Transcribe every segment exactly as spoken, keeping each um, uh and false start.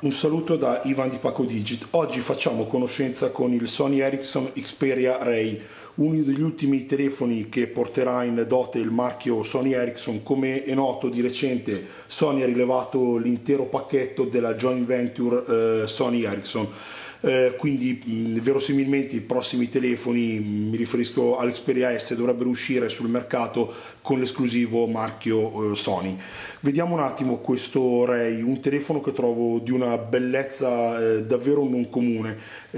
Un saluto da Ivan di Paco Digit. Oggi facciamo conoscenza con il Sony Ericsson Xperia Ray, uno degli ultimi telefoni che porterà in dote il marchio Sony Ericsson. Come è noto, di recente Sony ha rilevato l'intero pacchetto della joint venture eh, Sony Ericsson. Eh, quindi mh, verosimilmente i prossimi telefoni, mh, mi riferisco all'Xperia S, dovrebbero uscire sul mercato con l'esclusivo marchio eh, Sony. Vediamo un attimo questo Ray, un telefono che trovo di una bellezza eh, davvero non comune.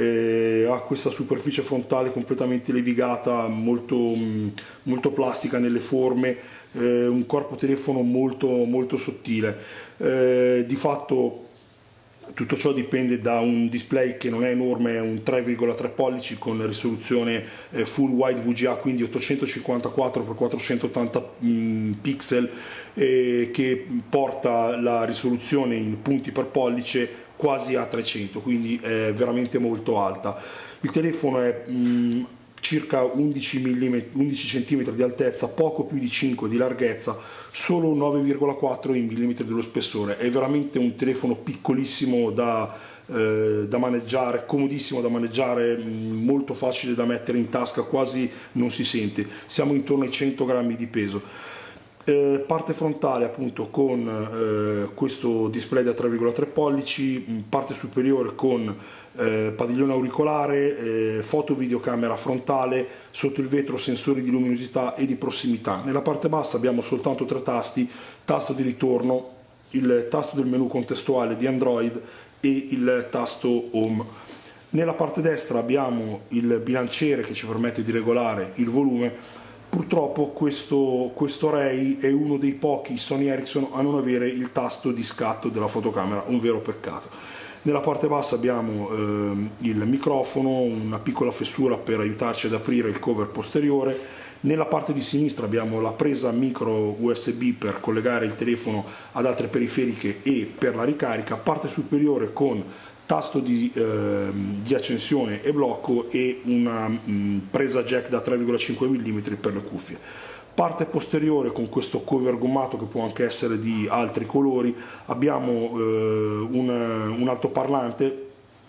Eh, ha questa superficie frontale completamente levigata, molto, mh, molto plastica nelle forme, eh, un corpo telefono molto, molto sottile. Eh, di fatto tutto ciò dipende da un display che non è enorme, è un tre virgola tre pollici con risoluzione eh, full wide V G A, quindi ottocentocinquantaquattro per quattrocentottanta mh, pixel, eh, che porta la risoluzione in punti per pollice quasi a trecento, quindi è veramente molto alta. Il telefono è mh, circa undici centimetri di altezza, poco più di cinque di larghezza, solo nove virgola quattro millimetri dello spessore. È veramente un telefono piccolissimo da, eh, da maneggiare, comodissimo da maneggiare, molto facile da mettere in tasca, quasi non si sente. Siamo intorno ai cento grammi di peso. Eh, parte frontale appunto con eh, questo display da tre virgola tre pollici, parte superiore con eh, padiglione auricolare, eh, foto videocamera frontale, sotto il vetro sensori di luminosità e di prossimità. Nella parte bassa abbiamo soltanto tre tasti: tasto di ritorno, il tasto del menu contestuale di Android e il tasto Home. Nella parte destra abbiamo il bilanciere che ci permette di regolare il volume. Purtroppo questo, questo Ray è uno dei pochi Sony Ericsson a non avere il tasto di scatto della fotocamera, un vero peccato. Nella parte bassa abbiamo eh, il microfono, una piccola fessura per aiutarci ad aprire il cover posteriore. Nella parte di sinistra abbiamo la presa micro U S B per collegare il telefono ad altre periferiche e per la ricarica. Parte superiore con tasto di, eh, di accensione e blocco e una mh, presa jack da tre virgola cinque millimetri per le cuffie. Parte posteriore con questo cover gommato che può anche essere di altri colori. Abbiamo eh, un, un altoparlante,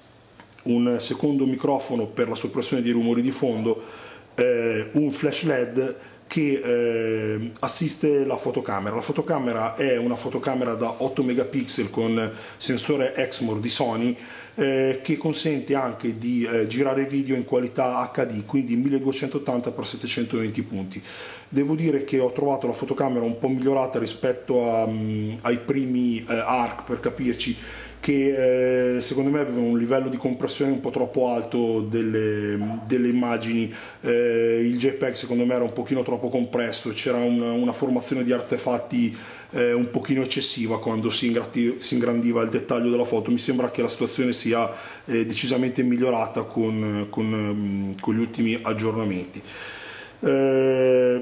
un secondo microfono per la soppressione dei rumori di fondo, eh, un flash L E D che eh, assiste la fotocamera. La fotocamera è una fotocamera da otto megapixel con sensore Exmor di Sony, eh, che consente anche di eh, girare video in qualità H D, quindi milleduecentottanta per settecentoventi punti. Devo dire che ho trovato la fotocamera un po' migliorata rispetto a, um, ai primi eh, ARC, per capirci, che eh, secondo me avevano un livello di compressione un po' troppo alto delle, delle immagini. Eh, il JPEG secondo me era un pochino troppo compresso, c'era una, una formazione di artefatti eh, un pochino eccessiva quando si, si ingrandiva il dettaglio della foto. Mi sembra che la situazione sia eh, decisamente migliorata con, con, con gli ultimi aggiornamenti. Eh,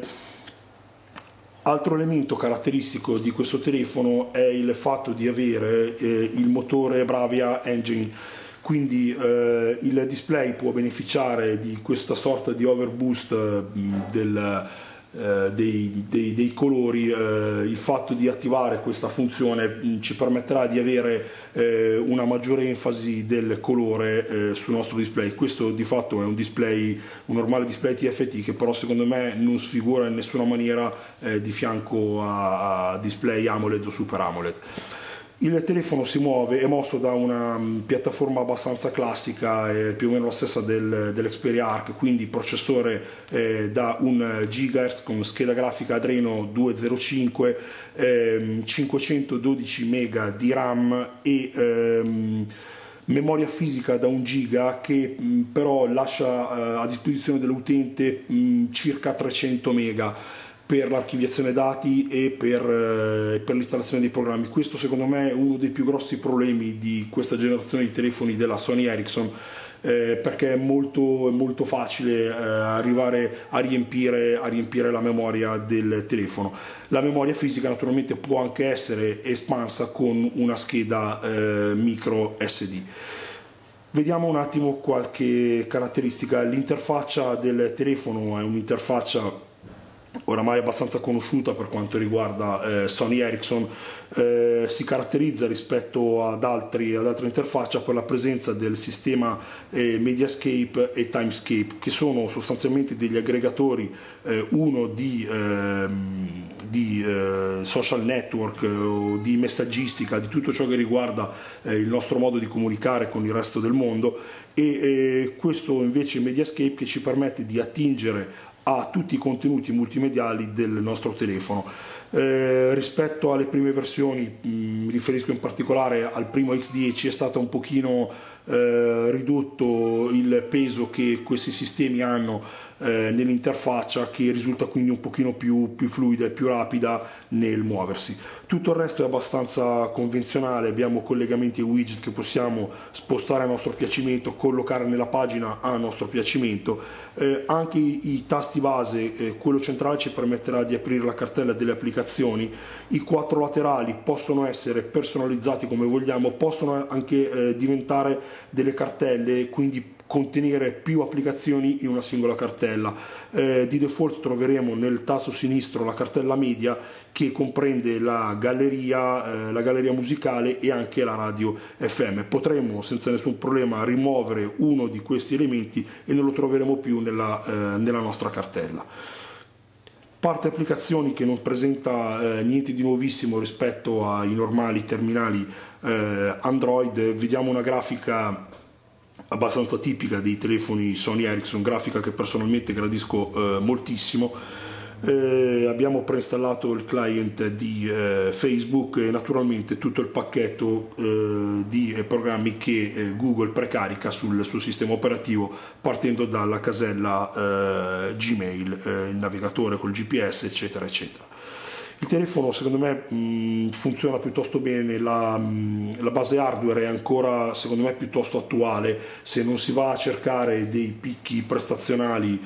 Altro elemento caratteristico di questo telefono è il fatto di avere eh, il motore Bravia Engine, quindi eh, il display può beneficiare di questa sorta di overboost eh, del, eh, dei, dei, dei colori. Eh, il fatto di attivare questa funzione mh, ci permetterà di avere eh, una maggiore enfasi del colore eh, sul nostro display. Questo di fatto è un display, un normale display T F T, che però secondo me non sfigura in nessuna maniera eh, di fianco a, a display AMOLED o Super AMOLED. Il telefono si muove, è mosso da una piattaforma abbastanza classica, eh, più o meno la stessa del, dell'Xperia Arc, quindi processore eh, da un gigahertz con scheda grafica Adreno duecentocinque, eh, cinquecentododici mega di RAM e ehm, memoria fisica da un giga, che mh, però lascia eh, a disposizione dell'utente mh, circa trecento mega per l'archiviazione dati e per, eh, per l'installazione dei programmi. Questo secondo me è uno dei più grossi problemi di questa generazione di telefoni della Sony Ericsson, eh, perché è molto, è molto facile eh, arrivare a riempire, a riempire la memoria del telefono. La memoria fisica naturalmente può anche essere espansa con una scheda eh, micro S D. Vediamo un attimo qualche caratteristica. L'interfaccia del telefono è un'interfaccia oramai abbastanza conosciuta per quanto riguarda eh, Sony Ericsson, eh, si caratterizza rispetto ad, altri, ad altre interfacce per la presenza del sistema eh, Mediascape e Timescape, che sono sostanzialmente degli aggregatori, eh, uno di, eh, di eh, social network eh, o di messaggistica, di tutto ciò che riguarda eh, il nostro modo di comunicare con il resto del mondo, e eh, questo invece Mediascape che ci permette di attingere a tutti i contenuti multimediali del nostro telefono. Eh, rispetto alle prime versioni, mh, mi riferisco in particolare al primo X dieci, è stato un pochino eh, ridotto il peso che questi sistemi hanno eh, nell'interfaccia, che risulta quindi un pochino più, più fluida e più rapida nel muoversi. Tutto il resto è abbastanza convenzionale, abbiamo collegamenti e widget che possiamo spostare a nostro piacimento, collocare nella pagina a nostro piacimento. Eh, anche i, i tasti base, eh, quello centrale ci permetterà di aprire la cartella delle applicazioni, i quattro laterali possono essere personalizzati come vogliamo, possono anche eh, diventare delle cartelle, quindi contenere più applicazioni in una singola cartella. Eh, di default troveremo nel tasto sinistro la cartella media, che comprende la galleria, eh, la galleria musicale e anche la radio F M. Potremo senza nessun problema rimuovere uno di questi elementi e non lo troveremo più nella, eh, nella nostra cartella. Parte applicazioni che non presenta eh, niente di nuovissimo rispetto ai normali terminali eh, Android. Vediamo una grafica abbastanza tipica dei telefoni Sony Ericsson, grafica che personalmente gradisco eh, moltissimo. Eh, abbiamo preinstallato il client di eh, Facebook e naturalmente tutto il pacchetto eh, di eh, programmi che eh, Google precarica sul suo sistema operativo, partendo dalla casella eh, Gmail, eh, il navigatore col G P S, eccetera eccetera. Il telefono secondo me mh, funziona piuttosto bene, la, mh, la base hardware è ancora secondo me piuttosto attuale. Se non si va a cercare dei picchi prestazionali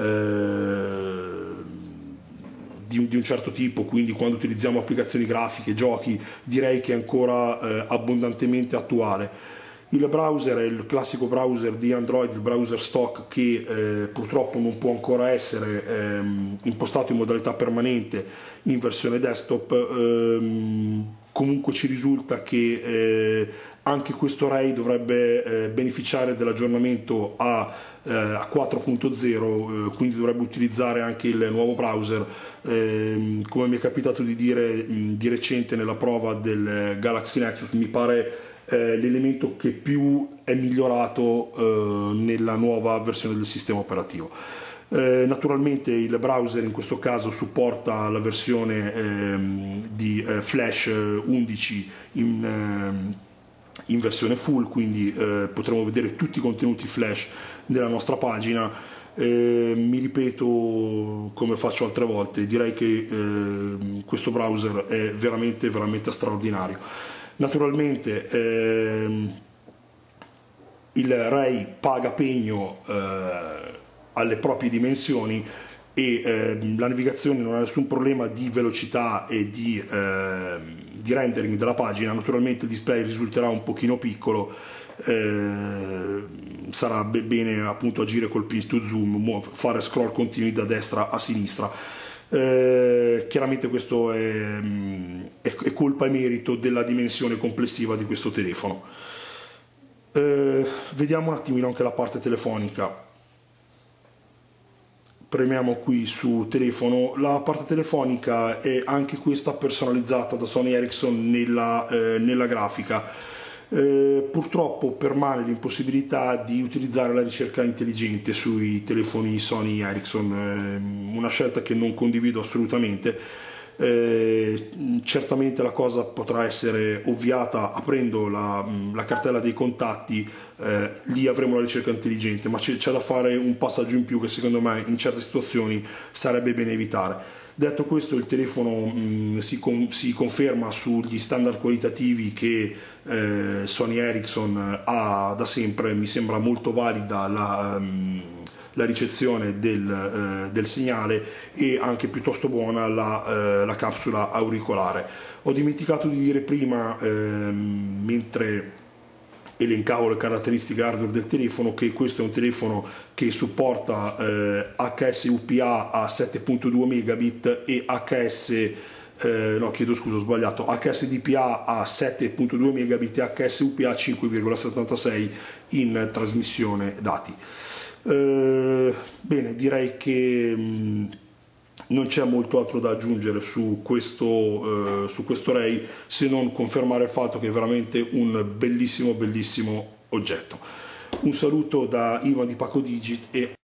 eh, di, un, di un certo tipo, quindi quando utilizziamo applicazioni grafiche, giochi, direi che è ancora eh, abbondantemente attuale. Il browser è il classico browser di Android, il browser stock, che eh, purtroppo non può ancora essere ehm, impostato in modalità permanente in versione desktop. Ehm, comunque ci risulta che eh, anche questo Ray dovrebbe eh, beneficiare dell'aggiornamento a, eh, a quattro punto zero, eh, quindi dovrebbe utilizzare anche il nuovo browser. Eh, come mi è capitato di dire mh, di recente nella prova del Galaxy Nexus, mi pare Eh, l'elemento che più è migliorato eh, nella nuova versione del sistema operativo. Eh, naturalmente il browser in questo caso supporta la versione ehm, di eh, Flash undici in, ehm, in versione full, quindi eh, potremo vedere tutti i contenuti Flash della nostra pagina. Eh, mi ripeto come faccio altre volte, direi che eh, questo browser è veramente veramente straordinario. Naturalmente ehm, il Ray paga pegno eh, alle proprie dimensioni e ehm, la navigazione non ha nessun problema di velocità e di, ehm, di rendering della pagina. Naturalmente il display risulterà un pochino piccolo, eh, sarà bene appunto agire col pinch to zoom, fare scroll continui da destra a sinistra. Eh, chiaramente questo è, è, è colpa e merito della dimensione complessiva di questo telefono. Eh, vediamo un attimino anche la parte telefonica. Premiamo qui su telefono. La parte telefonica è anche questa personalizzata da Sony Ericsson nella, eh, nella grafica. Eh, purtroppo permane l'impossibilità di utilizzare la ricerca intelligente sui telefoni Sony Ericsson, eh, una scelta che non condivido assolutamente. Eh, certamente la cosa potrà essere ovviata aprendo la, la cartella dei contatti, eh, lì avremo la ricerca intelligente, ma c'è da fare un passaggio in più che secondo me in certe situazioni sarebbe bene evitare. Detto questo, il telefono mh, si, con, si conferma sugli standard qualitativi che eh, Sony Ericsson ha da sempre. Mi sembra molto valida la, um, la ricezione del, eh, del segnale e anche piuttosto buona la, eh, la capsula auricolare. Ho dimenticato di dire prima, eh, mentre elencavo le caratteristiche hardware del telefono, che questo è un telefono che supporta eh, H S U P A a sette virgola due megabit e H S eh, no chiedo scusa ho sbagliato H S D P A a sette virgola due megabit e H S U P A a cinque virgola settantasei in trasmissione dati. Eh, bene, direi che mh, non c'è molto altro da aggiungere su questo, eh, su questo Ray, se non confermare il fatto che è veramente un bellissimo bellissimo oggetto. Un saluto da Ivan di Pacodigit e